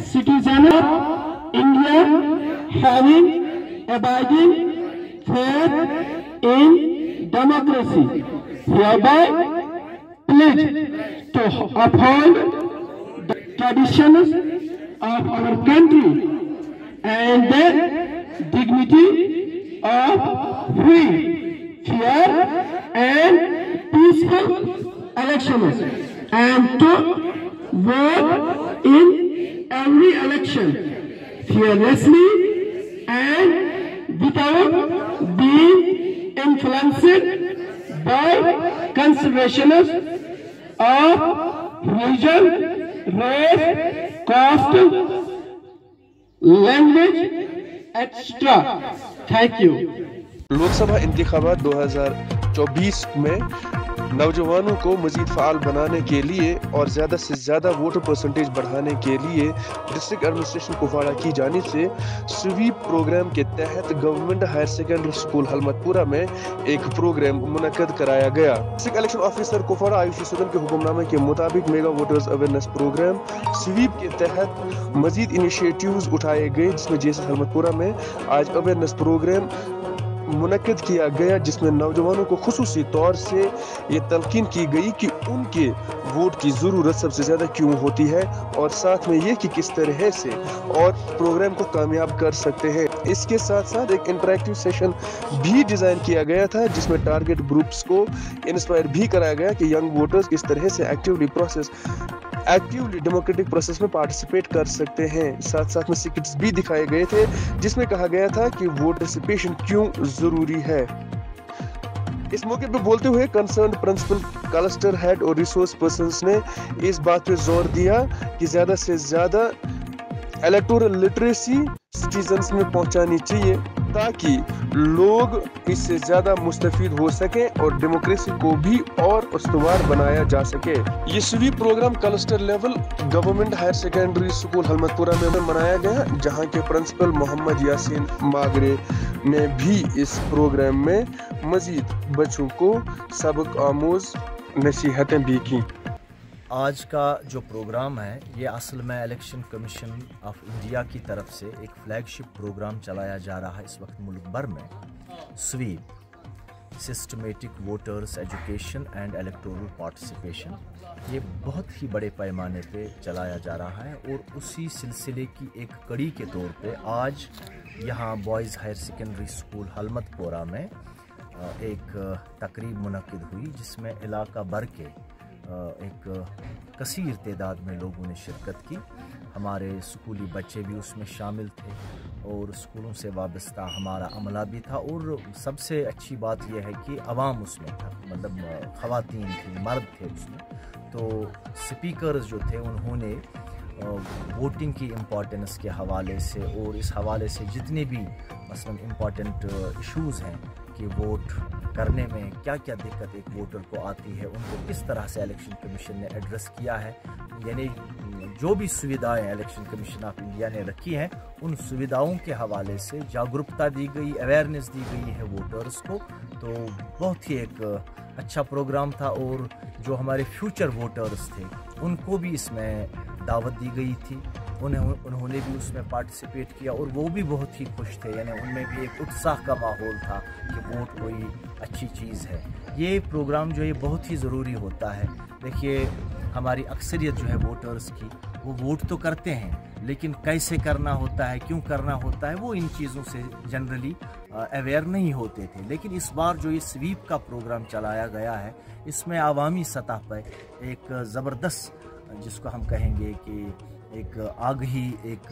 citizen of India having abiding faith in democracy hereby pledge to uphold the traditions of our country and the dignity of free, fair and peaceful elections, and to vote in every election fearlessly and without being influenced by considerations of religion, race, caste, language, etc. Thank you. Lok Sabha इंतखाबात 2024 में नौजवानों को मजीद fall बनाने के लिए और ज़्यादा से ज़्यादा वोटर परसेंटेज बढ़ाने के लिए डिस्ट्रिक्ट एडमिनिस्ट्रेशन कुपवाड़ा की जानिब से स्वीप प्रोग्राम के तहत government higher secondary school Halmatpura में एक प्रोग्राम मुनक्कद कराया गया। District election officer Kupwara Ayushi Sudan के हुक्मनामे के मुताबिक mega voters awareness programme SVEEP के तहत मजीद इनिशिएटिव्स उठाए गए, जिसमें जैसे हलमतपुरा में आज अवेयरनेस प्रोग्राम मुनक्किद किया गया, जिसमें नौजवानों को खुसूसी तौर से ये तलकीन की गई कि उनके वोट की ज़रूरत सबसे ज़्यादा क्यों होती है और साथ में ये कि किस तरह से और प्रोग्राम को कामयाब कर सकते हैं। इसके साथ साथ एक इंटरैक्टिव सेशन भी डिज़ाइन किया गया था, जिसमें टारगेट ग्रुप्स को इंस्पायर भी कराया गया कि यंग वोटर्स किस तरह से एक्टिवली डेमोक्रेटिक प्रोसेस में पार्टिसिपेट कर सकते हैं। साथ साथ में सिक्रेट्स भी दिखाए गए थे, जिसमें कहा गया था कि वोट पार्टिसिपेशन क्यों जरूरी है। इस मौके पर बोलते हुए कंसर्न्ड प्रिंसिपल, क्लस्टर हेड और रिसोर्स पर्सन्स ने इस बात पे जोर दिया कि ज्यादा से ज्यादा इलेक्टोरल लिटरेसी सिटीजन्स में पहुंचानी चाहिए ताकि लोग इससे ज्यादा मुस्तफीद हो सके और डेमोक्रेसी को भी और उस्तवार बनाया जा सके। ये SVEEP programme cluster level government higher secondary school Halmatpura में मनाया गया, जहां के प्रिंसिपल मोहम्मद यासीन मागरे ने भी इस प्रोग्राम में मजीद बच्चों को सबक आमूज नसीहतें भी की। आज का जो प्रोग्राम है ये असल में इलेक्शन कमीशन ऑफ इंडिया की तरफ से एक फ्लैगशिप प्रोग्राम चलाया जा रहा है इस वक्त मुल्क भर में। SVEEP systematic voters education and electoral participation, ये बहुत ही बड़े पैमाने पे चलाया जा रहा है और उसी सिलसिले की एक कड़ी के तौर पे आज यहाँ boys higher secondary school Halmatpura में एक तकरीब मुनक्किद हुई, जिसमें इलाका भर के एक कसीर तादाद में लोगों ने शिरकत की। हमारे स्कूली बच्चे भी उसमें शामिल थे और स्कूलों से वाबस्ता हमारा अमला भी था, और सबसे अच्छी बात यह है कि अवाम उसमें था, मतलब ख़वातीन थी, मर्द थे उसमें। तो स्पीकर्स जो थे उन्होंने वोटिंग की इम्पॉर्टेंस के हवाले से और इस हवाले से जितने भी मसलन इम्पॉर्टेंट इश्यूज़ हैं कि वोट करने में क्या क्या दिक्कत एक वोटर को आती है, उनको किस तरह से इलेक्शन कमीशन ने एड्रेस किया है, यानी जो भी सुविधाएं इलेक्शन कमीशन ऑफ इंडिया ने रखी हैं उन सुविधाओं के हवाले से जागरूकता दी गई, अवेयरनेस दी गई है वोटर्स को। तो बहुत ही एक अच्छा प्रोग्राम था और जो हमारे फ्यूचर वोटर्स थे उनको भी इसमें दावत दी गई थी, उन्होंने भी उसमें पार्टिसिपेट किया और वो भी बहुत ही खुश थे, यानी उनमें भी एक उत्साह का माहौल था कि वोट कोई अच्छी चीज़ है। ये प्रोग्राम जो है बहुत ही ज़रूरी होता है। देखिए हमारी अक्सरियत जो है वोटर्स की, वो वोट तो करते हैं लेकिन कैसे करना होता है, क्यों करना होता है, वो इन चीज़ों से जनरली अवेयर नहीं होते थे। लेकिन इस बार जो ये स्वीप का प्रोग्राम चलाया गया है, इसमें आवामी सतह पर एक ज़बरदस्त, जिसको हम कहेंगे कि एक आगही, एक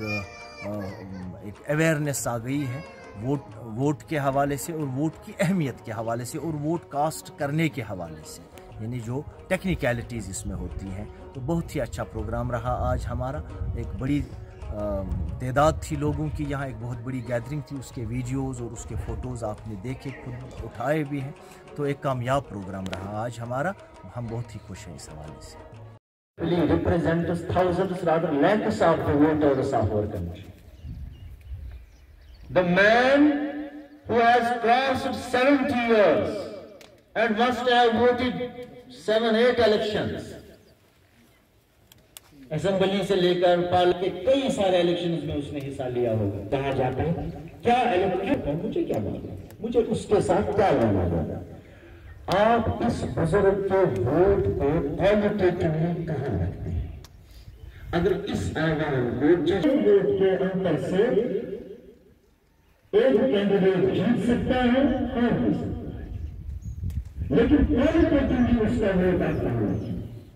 अवेयरनेस आ गई है वोट के हवाले से और वोट की अहमियत के हवाले से और वोट कास्ट करने के हवाले से, यानी जो टेक्निकलिटीज़ इसमें होती हैं। तो बहुत ही अच्छा प्रोग्राम रहा आज हमारा। एक बड़ी तादाद थी लोगों की, यहाँ एक बहुत बड़ी गैदरिंग थी, उसके वीडियोज़ और उसके फ़ोटोज़ आपने देखे, खुद उठाए भी हैं। तो एक कामयाब प्रोग्राम रहा आज हमारा, हम बहुत ही खुश हैं इस हवाले से। Represents thousands, rather lakhs of the voters of our country. The man who has crossed 70 years and must have voted 7-8 elections, assembly سے لے کر پارلیمنٹ کے کئی سارے الیکشنز میں اس نے حصہ لیا ہوگا. کہا جاتا ہے کیا الیکشن مجھے کیا معلوم, مجھے اس کے ساتھ کیا لینا دینا. آپ اس بزرگ کے ووٹ کو کوالٹیٹیولی کہاں رکھتے ہیں؟ اگر اس عوام ووٹ کے اندر سے ایک کینڈیڈیٹ جیت سکتا ہے اور بھی سکتا ہے, لیکن کوالٹیٹیولی اس کا ووٹ آپ کہاں رکھیں؟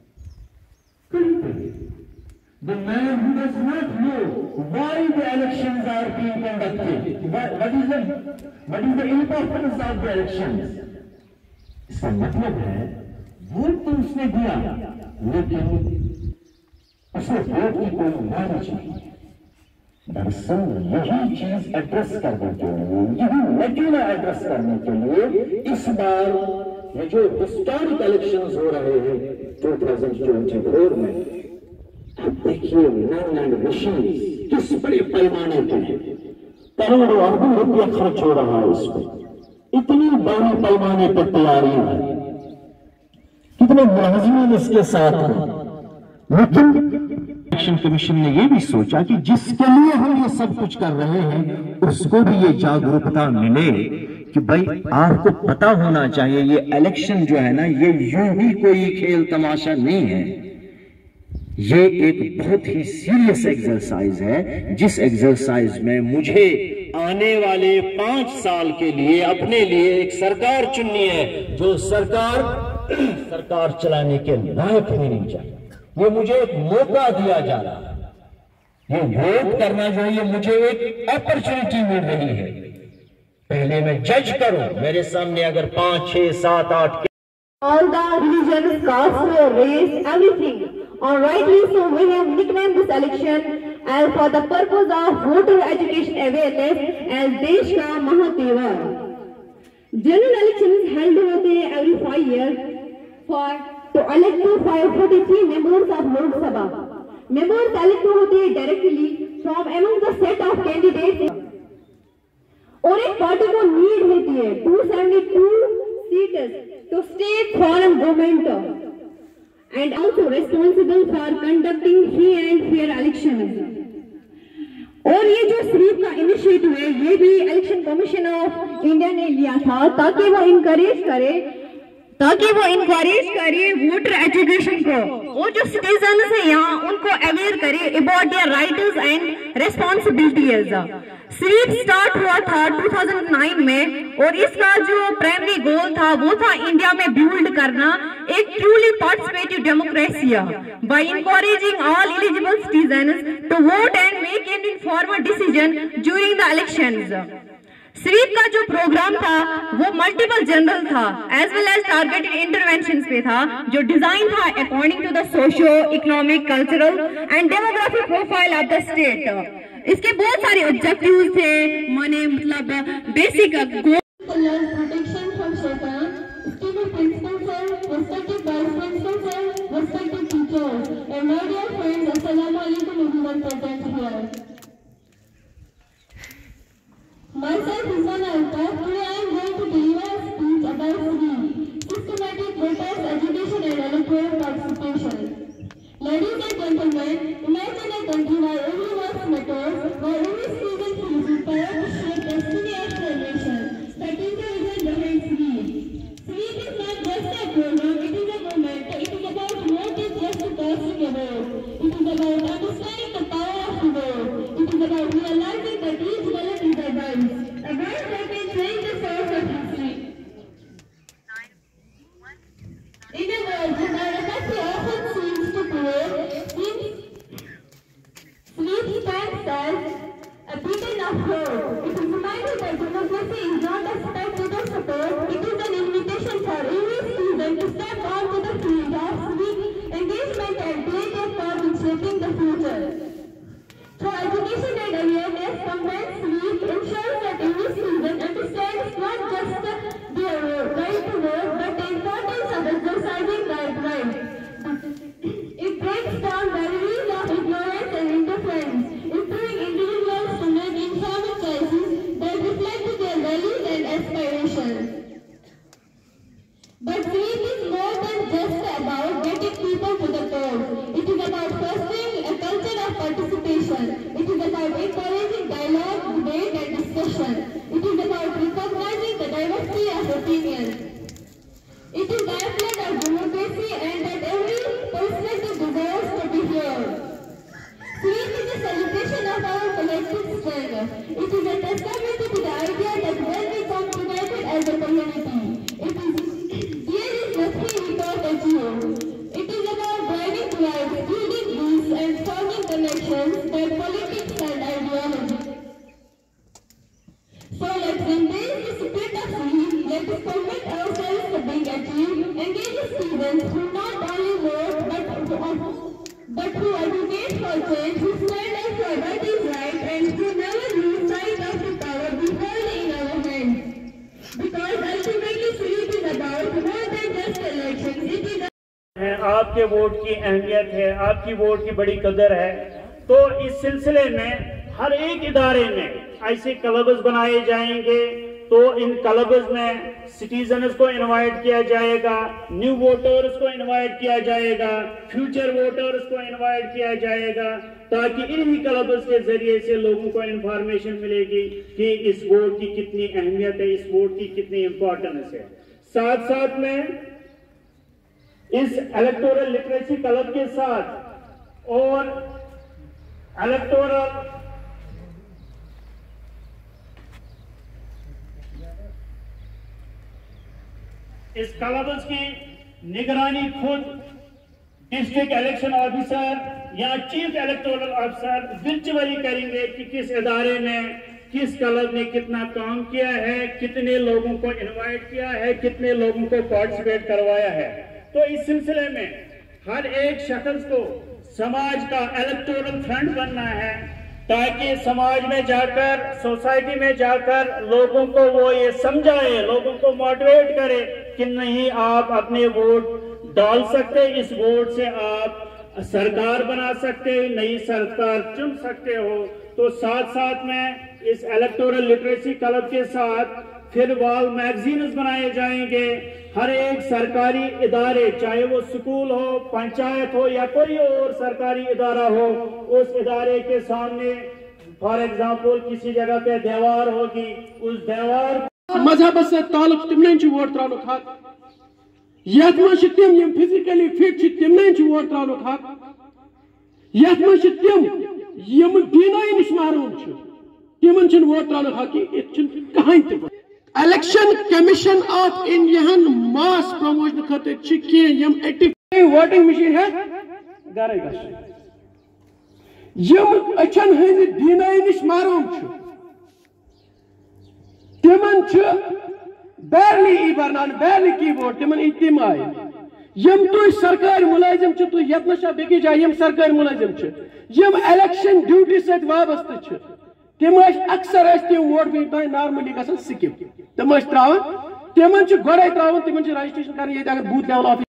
The man who does not know why the elections are being conducted, what is the importance of the elections. اس کا مطلب ہے ووٹ تو اس نے دیا لیکن اسے ووٹ کی کوئی نالج نہیں. دراصل یہی چیز ایڈریس کرنے کے لیے, یہی لیکن ایڈریس کرنے کے لیے اس بار یہ جو ہسٹورک الیکشنز ہو رہے ہیں 2024 میں, اب دیکھیے لینڈ مشینز کس بڑے پیمانے پہ ہیں, کروڑوں اربوں روپیہ خرچ ہو رہا ہے اس پہ, اتنی بڑے پیمانے پر تیاریاں ہیں, کتنے ملازمین اس کے ساتھ ہیں. لیکن الیکشن کمیشن نے یہ بھی سوچا کہ جس کے لیے ہم یہ سب کچھ کر رہے ہیں اس کو بھی یہ جاگرکتا ملے کہ بھائی آپ کو پتا ہونا چاہیے یہ الیکشن جو ہے نا یہ یوں ہی کوئی کھیل تماشا نہیں ہے, یہ ایک بہت ہی سیریس ایکسرسائز ہے جس ایکسرسائز میں مجھے آنے والے 5 سال کے لیے اپنے لیے ایک سرکار چننی ہے جو سرکار چلانے کے لائق ہونی چاہیے. یہ مجھے ایک موقع دیا جا رہا ہے, یہ ووٹ کرنا جو ہے مجھے ایک اپرچونٹی مل رہی ہے. پہلے میں جج کروں, میرے سامنے اگر 5, 6, 7, 8 all the religions, caste, race, everything. And rightly so, we have nicknamed this election as for the purpose of voter education awareness as Desh Ka Mahateva. General elections held होते हैं every 5 years for to elect to 543 members of Lok Sabha. Members elect होते हैं directly from among the set of candidates. और एक party को need होती है 272 seats to state foreign government and also responsible for conducting free and fair elections. اور یہ جو سویپ کا انیشیٹو ہے یہ بھی الیکشن کمیشن آف انڈیا نے لیا تھا تاکہ وہ انکریج کرے ووٹر ایجوکیشن کو, اور جو سٹیزنز ہیں یہاں ان کو اویئر کرے about their rights and responsibilities. SVEEP start ہوا تھا 2009 میں اور اس کا جو پرائمری گول تھا وہ تھا انڈیا میں بیلڈ کرنا ایک truly participative democracy by encouraging all eligible citizens to vote and make an informed decision during the elections. SVEEP کا جو پروگرام تھا وہ ملٹیپل جنرل تھا as well as targeted interventions پہ تھا جو ڈیزائن تھا according to the socio economic cultural and demographic profile of the state. اس کے بہت سارے آبجیکٹیوز تھے, مانے مطلب basic protection from shaitan, student principals sir, respected vice principal sir, respected teachers, and my dear friends, assalamu alaikum everyone present here. Myself Husana Altaf, today I am going to deliver a speech about SWEEP, systematic voters education and electoral participation. Ladies and gentlemen, imagine a country where every voice matters, where every citizen feels empowered to shape destiny of the nation. That is the reason behind SWEEP. SWEEP is not just a program, it is a movement. It is about more than just casting a vote. It is about understanding the power of the vote. It is about realizing that each ballot is a voice that can change the source of history. In a world where democracy often seems to play, SWEEP stands as a beacon of hope. It is reminded that democracy is not a spectator of support, it is an invitation for every citizen to step onto the field of SWEEP engagement and play their part in shaping the future. Through education and awareness, combined SWEEP ensures that every citizen understands not just their right to vote, but the importance of exercising that right. It breaks down barriers of ignorance and interference, improving individuals to make informed choices that reflect their values and aspirations. But SWEEP is more than just about getting people to the polls. It is about fostering who advocate for change, who stand up for what is right, and who never lose sight of the power we hold in our hands. Because ultimately sweep is about more than just elections. It is आपके vote की अहमियत है, आपकी vote की बड़ी कदर है। तो इस सिलसिले में हर एक इदारे में ऐसे क्लब्स बनाए जाएंगे, तो इन क्लब्स में सिटीजन्स को इनवाइट किया जाएगा, न्यू वोटर्स को इनवाइट किया जाएगा, फ्यूचर वोटर्स को इनवाइट किया जाएगा, ताकि इन्हीं क्लब्स के जरिए से लोगों को इंफॉर्मेशन मिलेगी कि इस वोट की कितनी अहमियत है, इस वोट की कितनी इंपॉर्टेंस है। साथ साथ में इस इलेक्टोरल लिटरेसी क्लब के साथ और इलेक्टोरल इस क्लब्स की निगरानी खुद डिस्ट्रिक्ट इलेक्शन ऑफिसर या चीफ इलेक्टोरल ऑफिसर वर्चुअली करेंगे कि किस इदारे में किस क्लब ने कितना काम किया है, कितने लोगों को इनवाइट किया है, कितने लोगों को पार्टिसिपेट करवाया है। तो इस सिलसिले में हर एक शख्स को समाज का इलेक्टोरल फ्रंट बनना है, ताकि समाज में जाकर, सोसाइटी में जाकर लोगों को वो ये समझाए, लोगों को मोटिवेट करे कि नहीं, आप अपने वोट डाल सकते, इस वोट से आप सरकार बना सकते, नई सरकार चुन सकते हो। तो साथ साथ में इस इलेक्टोरल लिटरेसी क्लब के साथ फिर वॉल मैगजीन्स बनाए जाएंगे। हर एक सरकारी इदारे, चाहे वो स्कूल हो, पंचायत हो या कोई और सरकारी इदारा हो, उस इदारे के सामने फॉर एग्जाम्पल किसी जगह पे दीवार होगी, उस दीवार मजहब से ताल्लुक तिमन वोट त्रानुक हक, यथ मज तिम फिजिकली फिट तिमन वोट त्रानुक हक, यथ मज तिम दीनाई निश महरूम तिमन वोट त्रानुक हक कहीं ते। Election Commission of India mass promotion खतर वोटिंग मशीन है गरे अचन हज दीनाई निश महरूम तिमन बैरली ई बरनान बैरली की वोट तिमन ई तिम आए यम तुम सरकारी मुलाजिम तुम ये बेकि जाए यम सरकारी मुलाजिम यम इलेक्शन ड्यूटी सत वाबस्त तम अक्सर तम वोट वन नॉर्मली ग स्किप तम त्रावान तमन गोड़े त्रावान तमन रजिस्ट्रेशन कर अगर बूथ लेवल ऑफिस।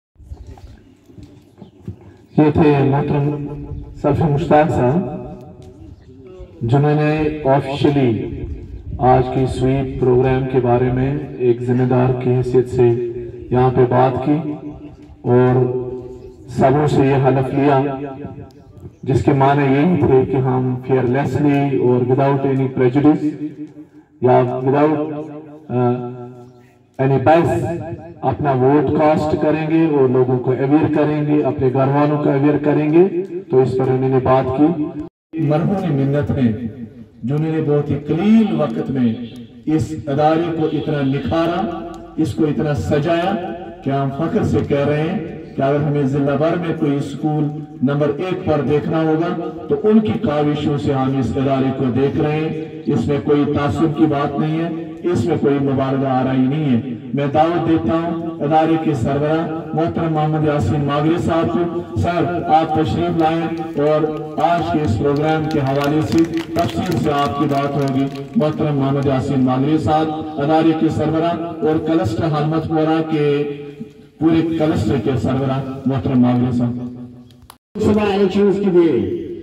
ये थे मोहतरम सफी मुश्ताक साहब, जिन्होंने ऑफिशियली आज की स्वीप प्रोग्राम के बारे में एक जिम्मेदार की हैसियत से यहाँ पे बात की और सबों से ये हलफ लिया, जिसके माने यही थे कि हम फेयरलेसली और विदाउट एनी प्रेजुडिस या विदाउट एनी बायस अपना वोट कास्ट करेंगे और लोगों को अवेयर करेंगे, अपने घर वालों को अवेयर करेंगे। तो इस पर उन्होंने बात की। मरहूम मिन्नत ने, जिन्होंने बहुत ही कलील वक्त में इस अदारे को इतना निखारा, इसको इतना सजाया कि हम फख्र से कह रहे हैं कि अगर हमें जिला भर में कोई स्कूल नंबर 1 पर देखना होगा तो उनकी काविशों से हम इस इदारे को देख रहे हैं। इसमें कोई तासुब की बात नहीं है, इसमें कोई मुबारगा आराई नहीं है। मैं दावत देता हूँ इदारे के सरबरा मोहतरम मोहम्मद यासीन मागरी साहब को, सर आप तशरीफ लाएं और आज के इस प्रोग्राम के हवाले से तफसील से आपकी बात होगी। मोहतरम मोहम्मद यासीन मागरी साहब इदारे के सरबरा और क्लस्टर हरमतपुरा के पूरे क्लस्टर के सरबरा मोहतरम मागरी साहब। लोकसभा इलेक्शन के लिए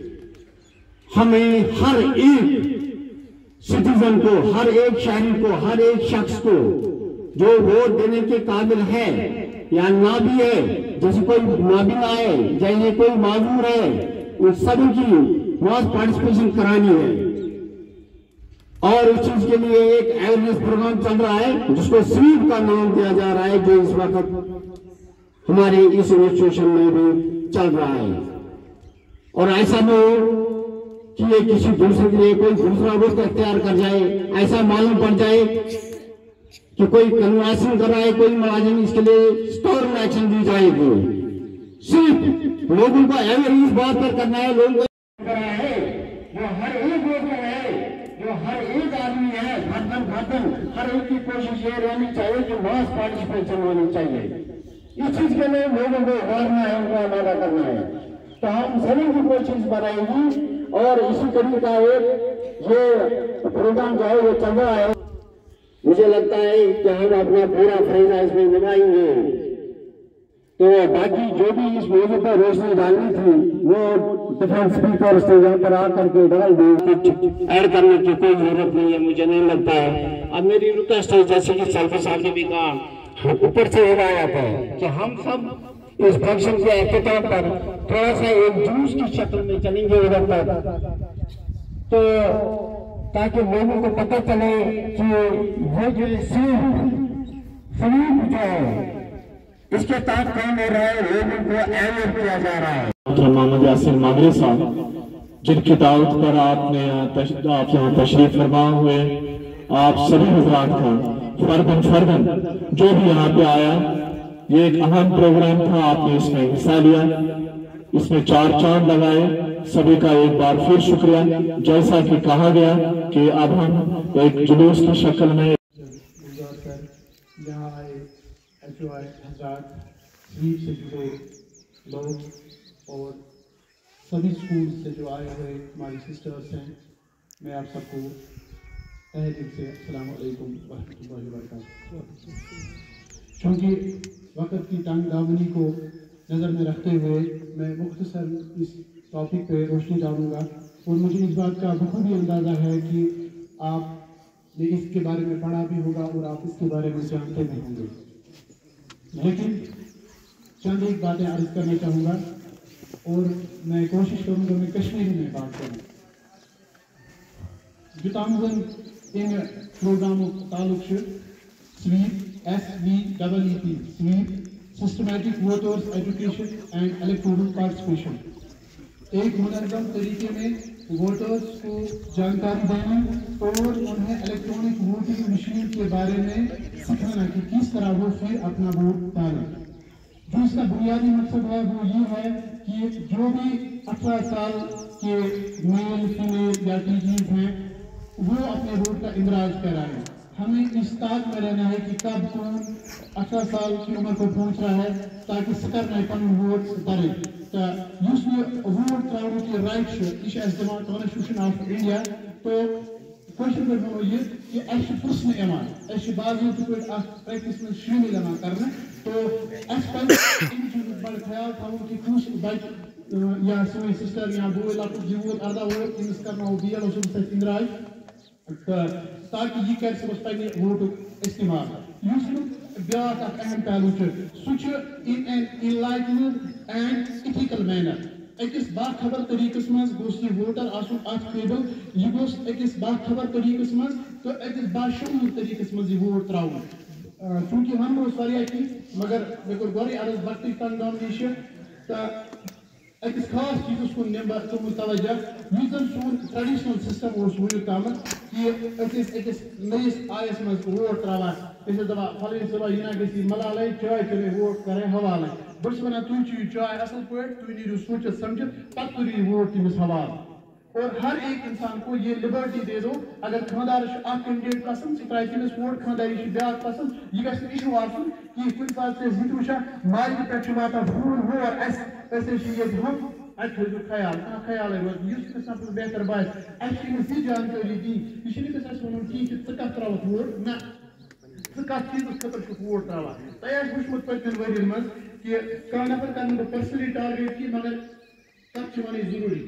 हमें हर एक सिटीजन को, हर एक शहरी को, हर एक शख्स को जो वोट देने के काबिल है या ना भी है, जैसे कोई नाबिन आए, जैसे कोई माजूर है, उन सभी की मास पार्टिसिपेशन करानी है। और इस चीज के लिए एक अवेयरनेस प्रोग्राम चल रहा है जिसको स्वीप का नाम दिया जा रहा है, जो इस वक्त हमारे इस इंस्टीट्यूशन में भी चल रहा है। और ऐसा भी हो कि ये किसी दूसरे के लिए कोई दूसरा वक्त अख्तियार कर जाए, ऐसा मालूम पड़ जाए कि कोई कन्वर्सन कर रहा है कोई मुलाजिम, इसके लिए स्टोर एक्शन दी जाएगी। सिर्फ लोगों को अवेयर इस बात पर करना है, लोगों को करना है, जो हर एक वोटर है, जो हर एक आदमी है, मर्दन हर एक की कोशिश ये रहनी चाहिए कि मास पार्टिसिपेशन होनी चाहिए। इस चीज के लिए लोगों को उभारना है, उनको आमादा करना है। تو ہم سبھی کی کوشش بنائیں گی اور اسی طریقے کا ایک یہ پروگرام جو ہے وہ چل رہا ہے. مجھے لگتا ہے کہ ہم اپنا پورا فریضہ اس میں نبھائیں گے. تو باقی جو بھی اس موضوع پر روشنی ڈالنی تھی وہ ڈیفرنٹ اسپیکرز سے یہاں پر آ کر کے ڈال دیں. ایڈ کرنے کی کوئی ضرورت نہیں ہے, مجھے نہیں لگتا ہے. اب میری ریکویسٹ ہے جیسے کہ سلفی صاحب نے بھی کہا, اوپر سے ہدایت ہے کہ ہم سب اس فنکشن کے اختتام پر تھوڑا سا ایک جلوس کی شکل میں چلیں گے ادھر پر, تو تاکہ لوگوں کو پتہ چلے کہ یہ جو سویپ جو ہے اس کے تحت کام ہو رہا ہے, لوگوں کو اویئر کیا جا رہا ہے. محمد یاسر ماغری صاحب جن کی دعوت پر آپ یہاں تشریف فرما ہوئے, آپ سبھی حضرات کا فردن جو بھی یہاں پہ آیا, یہ ایک اہم پروگرام تھا, آپ نے اس میں حصہ لیا, اس میں 4 چاند لگائے. سبھی کا ایک بار پھر شکریہ. جیسا کہ کہا گیا کہ اب ہم ایک جلوس کی شکل میں یہاں آئے حضرات, سویپ سے جڑے لوگ اور سبھی اسکول سے جو آئے ہوئے ہماری سسٹرز ہیں, میں آپ سب کو تہہ دل سے السلام علیکم ورحمۃ اللہ وبرکاتہ. چونکہ وقت کی تنگ دامنی کو نظر میں رکھتے ہوئے میں مختصر اس ٹاپک پہ روشنی ڈالوں گا, اور مجھے اس بات کا بخوبی اندازہ ہے کہ آپ نے اس کے بارے میں پڑھا بھی ہوگا اور آپ اس کے بارے میں جانتے بھی ہوں گے, لیکن چند ایک باتیں عرض کرنا چاہوں گا اور میں کوشش کروں گا میں کشمیری میں بات کروں. جو تامزن ان پروگراموں تعلق SVEEP SVEEP SVEEP systematic voters education and electoral participation, ایک منظم طریقے میں ووٹرز کو جانکاری دینا اور انہیں الیکٹرانک ووٹنگ مشین کے بارے میں سکھانا کہ کس طرح وہ پھر اپنا ووٹ ڈالیں. جو اس کا بنیادی مقصد ہے وہ یہ ہے کہ جو بھی 18 سال کے میل فیمیل یا ٹینیجرز ہیں وہ اپنے ووٹ کا اندراج کرائیں. ہمیں اس تاک میں رہنا ہے کہ کب کون 18 سال کی عمر کو پہنچ رہا ہے تاکہ سکر میں پن ووٹ دارے. اس میں ووٹ تراؤں کی رائٹ یہ استعمال کانسٹیٹیوشن آف انڈیا. تو کوشش کرنا یہ کہ ایسے پرسن ایمان ایسے بازی کو پریکٹس میں شامل لما کرنا, تو اس پر ان چیزوں پر خیال تھا کہ کچھ بچ یا سوئی سسٹر یا بوئے لاکھ جیوت اردہ ووٹ انس کرنا ہو بیل اور سب سے اندراج تاکہ یہ کر سکس پہلے ووٹ استعمال. بیاکھ اکھ اہم پہلو سہ انلائٹنڈ اینڈ ایتھیکل مینر. اکس باخبر طریقس مز گوس یہ ووٹر آسن ات قابل, یہ گوس اکس باخبر طریقس مز تو اکس باشعور طریقس مز یہ ووٹ تراؤن. چونکہ ون روز واریاہ کی مگر مے کور گۄڈے عرض وقتی تنگ دامنی تو اکس خاص چیزس کن نمبر تمن توجہ یس زن سون ٹریڈیشنل سسٹم ونیک تامت کہ اکس نئیس آیس مز ووٹ تراوان دپان فلٲنۍ صبح یہ گژھِ ملالے چائے چنے ووٹ کرے حوالے. بہٕ ونان تُہۍ چیٚیِو چاے اصل پٲٹھۍ, تُہۍ نیٖرِو سوٗنٛچِتھ سمجھِتھ پتہٕ کٔرِو یہِ ووٹ تٔمِس حوالہٕ. اور ہر ایک انسان کو یہ لبرٹی دے دو, اگر خاندار اخ کینڈیڈیٹ پسند سہ ترائے تمس ووٹ, خانداری بیاکھ پسند, یہ گژھِ نہٕ ایشو آسُن کہ کُنہِ ساتہٕ چھِ أسۍ وٕچھان ماجہِ پٮ۪ٹھ چھُ واتان پھوٗل ہور أسۍ چھِ ییٚتہِ ہُم اَتہِ تھٲیزیو خیال کانٛہہ خیالٕے روزِ یُس تٔمِس نفرس بہتر باسہِ. اَسہِ چھِ أمِس یہِ جانکٲری دِنۍ, یہِ چھُنہٕ أمِس اَسہِ وَنُن کِہیٖنۍ کہِ ژٕ کَتھ ترٛاوَکھ ووٹ, نہ ژٕ کَتھ چیٖزَس خٲطرٕ چھُکھ ووٹ ترٛاوان. تۄہہِ آسہِ وٕچھمُت پٔتمٮ۪ن ؤرۍیَن منٛز کہ کانٛہہ نفر کَرنہٕ بہٕ پٔرسنلی ٹارگیٹ کینٛہہ مگر تَتھ چھِ وَنٕنۍ ضروٗری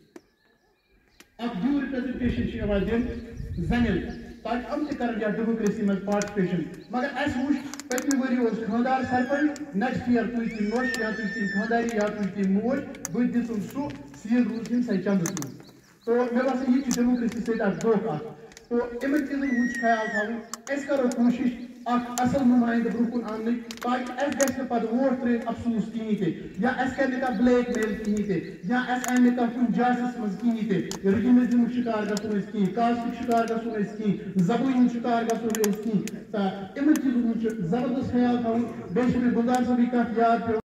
اکھ ڈیو رِپریزنٹیشن چھِ یِوان دِنہٕ زَنٮ۪ن تاکہ یِم تہِ کَرن یتھ ڈیموکریسی منٛز پارٹِسپیشن. مگر اَسہِ وٕچھ پٔتمہِ ؤرۍ اوس خاندار سرپنچ, نیکسٹ یِیر تُج تٔمۍ نۄش یا تُج تٔمۍ خانداری یا تُج تٔمۍ موج, بہٕ دِژٕم سُہ سیٖل روٗز ہِنسے چندس منٛز. تو مےٚ باسان یہِ چھُ ڈیموکریسی سۭتۍ اکھ دھوکہٕ اکھ. تو یِمن چیٖزن ہُنٛد چھُ خیال تھاوُن. أسۍ کرو کوٗشش اکھ اصل نمائندٕ برونٛہہ کُن اننٕچ تاکہ اَسہِ گژھِ نہٕ پتہٕ ووٹ ترٲوِتھ افسوٗس کِہیٖنۍ تہِ, یا اَسہِ کرِ نہٕ کانٛہہ بلیک میل کِہیٖنۍ تہِ, یا اَسہِ اَنہِ نہٕ کانٛہہ کُنہِ جاسَس منٛز کِہیٖنۍ تہِ. رِگِمِزمُک شِکار گژھو أسۍ کِہیٖنۍ, کاسٹُک شِکار گژھو أسۍ کِہیٖنۍ, زبٲنۍ ہُنٛد شِکار گژھو نہٕ أسۍ کِہیٖنۍ. تہٕ یِمن چیٖزن ہُنٛد چھُ زبردست خیال تھاوُن. بیٚیہِ چھِ مےٚ گُلزار صٲبٕنۍ کتھ یاد پیٚوان